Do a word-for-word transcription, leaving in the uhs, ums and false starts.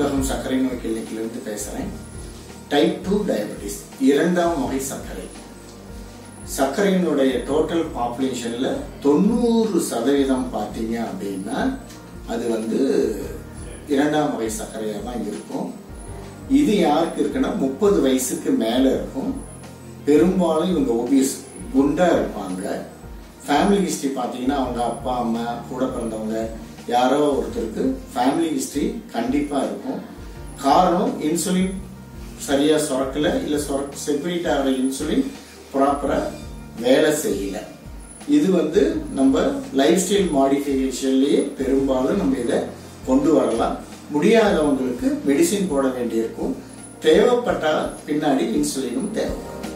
அனைத்துலகம் சர்க்கரை நோய் கிளினிக்கிலிருந்து பேசுறேன். டைப் டூ டயபெட்டிஸ், இரண்டாம் வகை சர்க்கரை. சர்க்கரையினுடைய டோட்டல் பாப்புலேஷன்ல தொண்ணூறு சதவீதம் பார்த்தீங்க அப்படின்னா அது வந்து இரண்டாம் வகை சர்க்கரையா தான் இருக்கும். இது யாருக்கு இருக்குன்னா முப்பது வயசுக்கு மேல இருக்கும். பெரும்பாலும் இவங்க ஒபியஸ், குண்டா இருப்பாங்க. ஃபேமிலி ஹிஸ்டரி பார்த்தீங்கன்னா அவங்க அப்பா அம்மா கூட பிறந்தவங்க யாரோ ஒருத்தருக்கு ஃபேமிலி ஹிஸ்டரி கண்டிப்பா இருக்கும். காரணம் இன்சுலின் சரியா சுரக்கல, இல்ல செக்ரேட் ஆகிற இன்சுலின் ப்ராப்பரா வேலை செய்யல. இது வந்து நம்ம லைஃப் ஸ்டைல் மாடிஃபிகேஷன்லயே பெரும்பாலும் நம்ம இதை கொண்டு வரலாம். முடியாதவங்களுக்கு மெடிசின் போட வேண்டியிருக்கும். தேவைப்பட்டால் பின்னாடி இன்சுலினும் தேவைப்படும்.